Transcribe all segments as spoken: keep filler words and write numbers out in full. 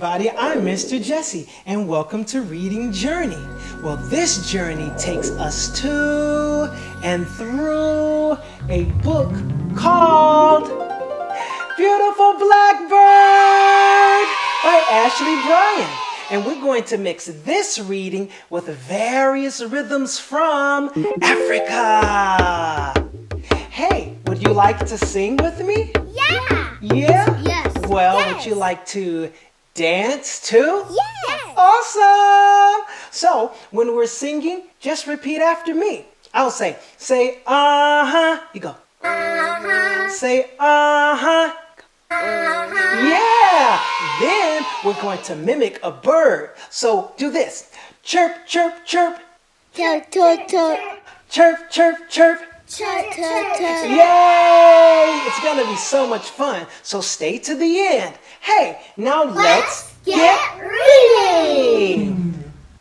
everybody, I'm Mister Jesse, and welcome to Reading Journey. Well, this journey takes us to and through a book called Beautiful Blackbird by Ashley Bryan. And we're going to mix this reading with various rhythms from Africa. Hey, would you like to sing with me? Yeah! Yeah? Yes. Well, yes. would you like to dance too? Yes! Awesome! So, when we're singing, just repeat after me. I'll say, say, uh-huh. You go. Uh-huh. Say, uh-huh. Uh-huh. Yeah! Then we're going to mimic a bird. So, do this. Chirp, chirp, chirp. Chirp, chirp, chirp. Chirp, chirp, chirp. Chirp, chirp, chirp. Yay! It's gonna be so much fun. So stay to the end. Hey, now let's, Let's get, get reading.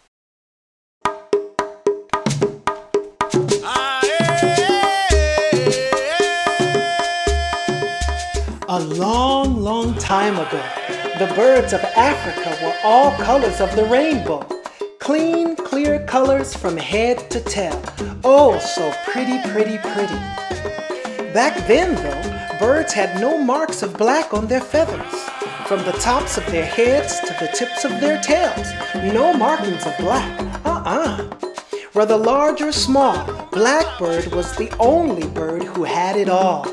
A long, long time ago, the birds of Africa were all colors of the rainbow. Clean, clear colors from head to tail. Oh, so pretty, pretty, pretty. Back then, though, birds had no marks of black on their feathers. From the tops of their heads to the tips of their tails, no markings of black. Uh-uh. Whether large or small, Blackbird was the only bird who had it all.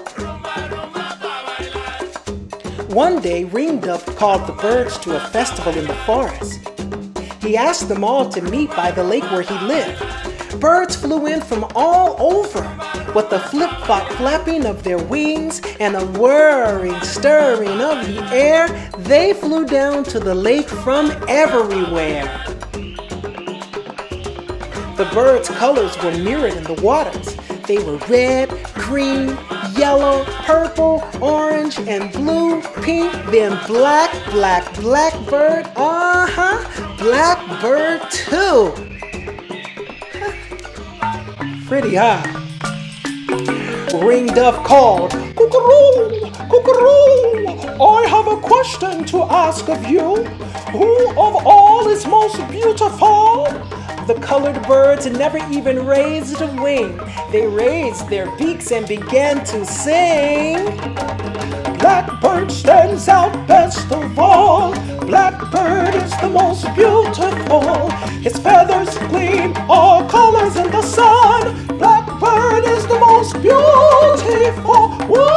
One day, Ringdove called the birds to a festival in the forest. He asked them all to meet by the lake where he lived. Birds flew in from all over. With the flip-flop flapping of their wings and a whirring, stirring of the air, they flew down to the lake from everywhere. The birds' colors were mirrored in the waters. They were red, green, yellow, purple, orange, and blue, pink, then black, black, blackbird, uh-huh, blackbird too. Pretty, huh? Ringdove called, "Cookaroo, cookaroo, I have a question to ask of you. Who of all is most beautiful?" The colored birds never even raised a wing. They raised their beaks and began to sing. Blackbird stands out best of all. Blackbird is the most beautiful. His feathers gleam, all colors in the sun. Blackbird is the most beautiful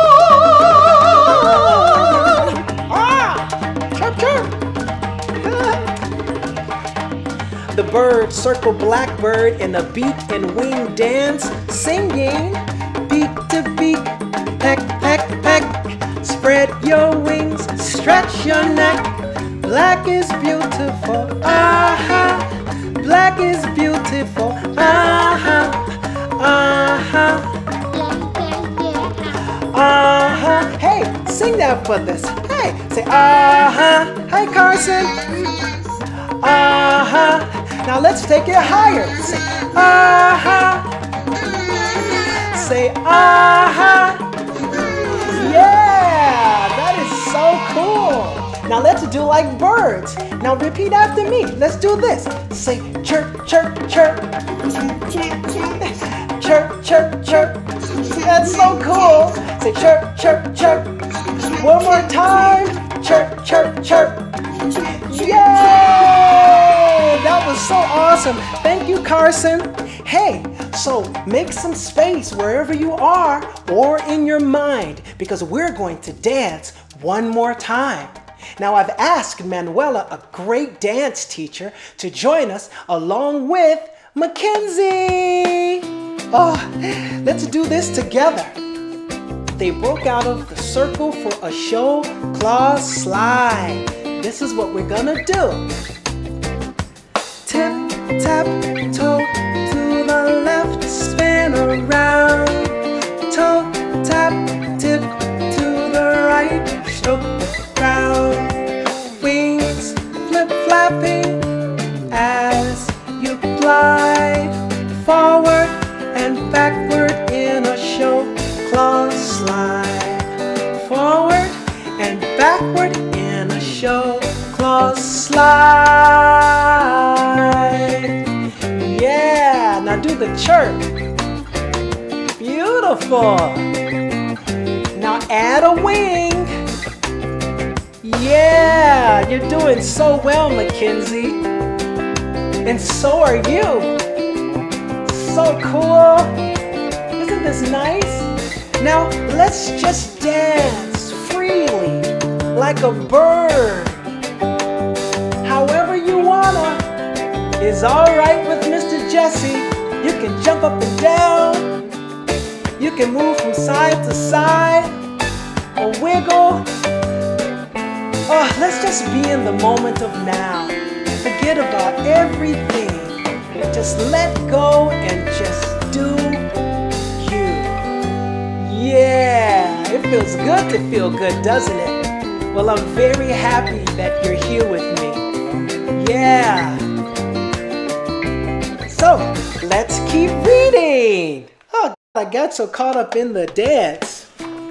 one. Ah! Chirp, chirp. The birds circle Blackbird in a beak and wing dance, singing, beak to beak, peck, peck, peck. Spread your wings, stretch your neck. Black is beautiful, aha. Black is beautiful, aha, aha, aha. Hey, sing that with us. Hey, say aha. Hi, Carson. Aha. Now let's take it higher. Say aha. Say aha. Yeah, that is so cool. Now let's do like birds. Now repeat after me. Let's do this. Say chirp, chirp, chirp. Chirp, chirp, chirp. That's so cool. Say chirp, chirp, chirp. One more time. Chirp, chirp, chirp. Yay! That was so awesome. Thank you, Carson. Hey, so make some space wherever you are or in your mind because we're going to dance one more time. Now, I've asked Manuela, a great dance teacher, to join us along with Mackenzie. Oh, let's do this together. They broke out of the circle for a show claw slide. This is what we're gonna do. Tip, tap, toe to the left, spin around. Toe, tap, tip to the right, stroke the ground. Wings flip-flapping as you glide forward and backward in a show claw slide. Forward and backward in a show claw slide. do the chirp. Beautiful. Now add a wing. Yeah, you're doing so well, Mackenzie. And so are you. So cool. Isn't this nice? Now let's just dance freely like a bird. However you wanna is alright with Mister Jesse. You can jump up and down. You can move from side to side or wiggle. Oh, let's just be in the moment of now. Forget about everything. Just let go and just do you. Yeah, it feels good to feel good, doesn't it? Well, I'm very happy that you're here with me. Yeah. So, let's keep reading. Oh, I got so caught up in the dance.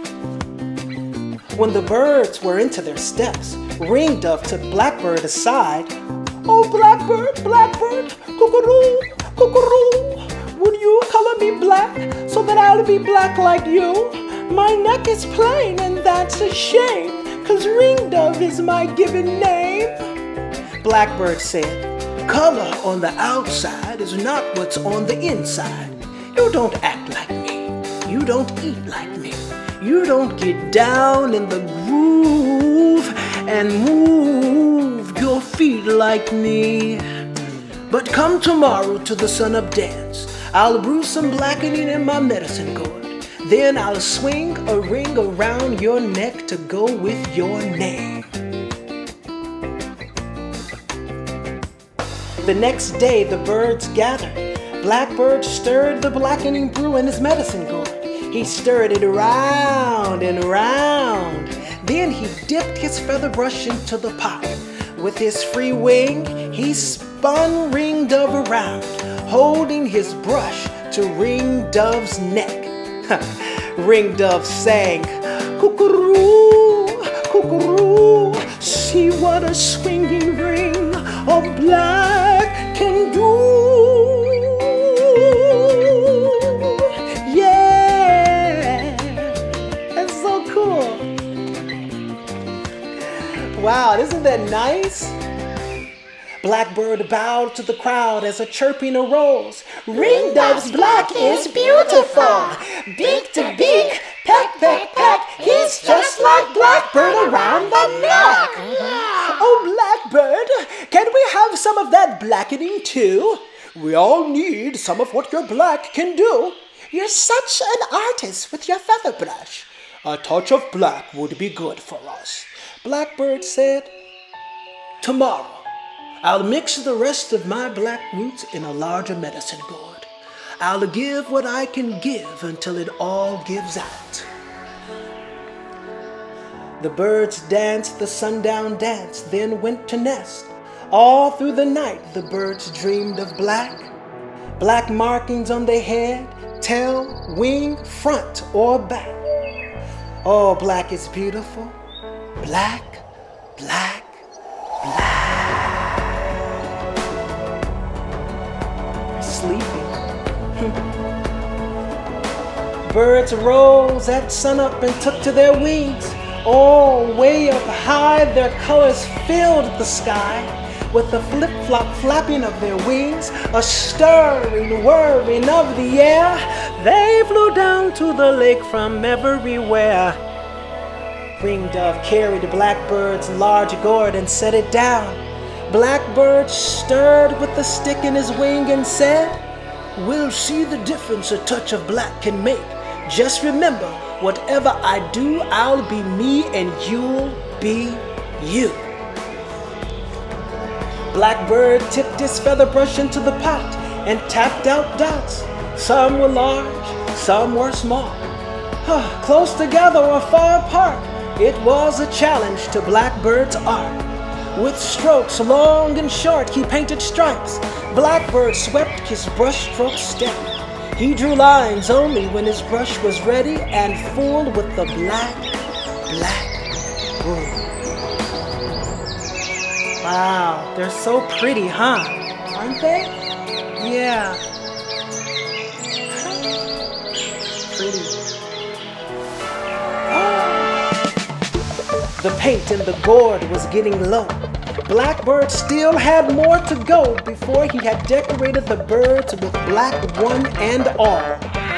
When the birds were into their steps, Ringdove took Blackbird aside. Oh, Blackbird, Blackbird, cuckoo, cuckoo, would you color me black so that I'll be black like you? My neck is plain and that's a shame, 'cause Ringdove is my given name. Blackbird said, color on the outside is not what's on the inside. You don't act like me. You don't eat like me. You don't get down in the groove and move your feet like me. But come tomorrow to the sun-up dance. I'll brew some blackening in my medicine gourd. Then I'll swing a ring around your neck to go with your name. The next day the birds gathered. Blackbird stirred the blackening brew in his medicine gourd. He stirred it around and around. Then he dipped his feather brush into the pot. With his free wing, he spun Ringdove around, holding his brush to Ringdove's neck. Ringdove sang, cuckoo, cuckoo, see what a swinging ring of black can do. Wow, isn't that nice? Blackbird bowed to the crowd as a chirping arose. Ringdove's black is beautiful. Beak to beak, peck, peck, peck. He's just like Blackbird around the neck. Oh, Blackbird, can we have some of that blackening too? We all need some of what your black can do. You're such an artist with your feather brush. A touch of black would be good for us. Blackbird said, tomorrow, I'll mix the rest of my black roots in a larger medicine gourd. I'll give what I can give until it all gives out. The birds danced the sundown dance, then went to nest. All through the night, the birds dreamed of black. Black markings on their head, tail, wing, front, or back. Oh, black is beautiful. Black, black, black. Sleeping. Birds rose at sunup and took to their wings. Oh, way up high, their colors filled the sky. With the flip-flop flapping of their wings, a stirring, whirring of the air, they flew down to the lake from everywhere. Ringdove carried Blackbird's large gourd and set it down. Blackbird stirred with the stick in his wing and said, we'll see the difference a touch of black can make. Just remember, whatever I do, I'll be me and you'll be you. Blackbird tipped his feather brush into the pot and tapped out dots. Some were large, some were small. Close together or far apart, it was a challenge to Blackbird's art. With strokes long and short, he painted stripes. Blackbird swept his brush strokes steady. He drew lines only when his brush was ready and full with the black, black wool. Wow, they're so pretty, huh? Aren't they? Yeah. Pretty. The paint in the gourd was getting low. Blackbird still had more to go before he had decorated the birds with black one and all.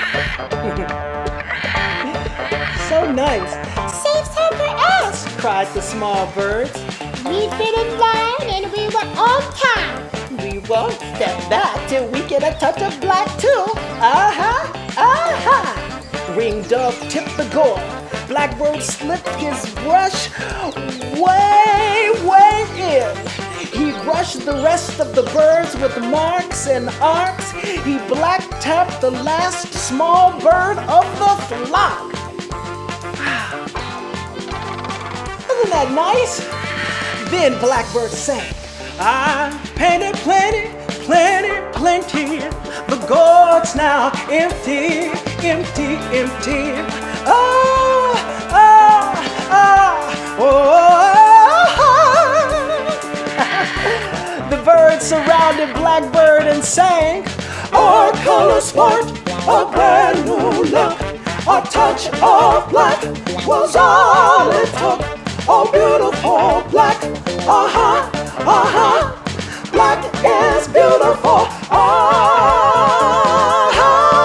So nice. Save some for us, cried the small birds. We've been in line and we were on time. We won't step back till we get a touch of black too. Aha, aha. Ringdove tipped the gourd. Blackbird slipped his brush way, way in. He brushed the rest of the birds with marks and arcs. He black tapped the last small bird of the flock. Isn't that nice? Then Blackbird sang, I painted plenty, plenty, plenty. The gourd's now empty, empty, empty. Ah, ah, ah, oh. The birds surrounded Blackbird and sang, our color sport, a brand new look. A touch of black was all it took. Oh, beautiful black, uh-huh, uh-huh. Black is beautiful, uh-huh.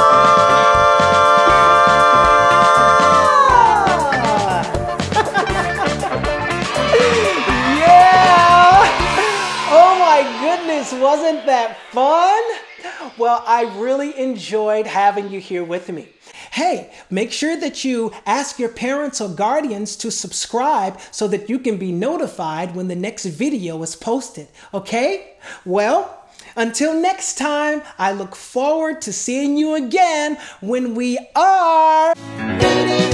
Yeah! Oh my goodness, wasn't that fun? Well, I really enjoyed having you here with me. Hey, make sure that you ask your parents or guardians to subscribe so that you can be notified when the next video is posted, okay? Well, until next time, I look forward to seeing you again when we are...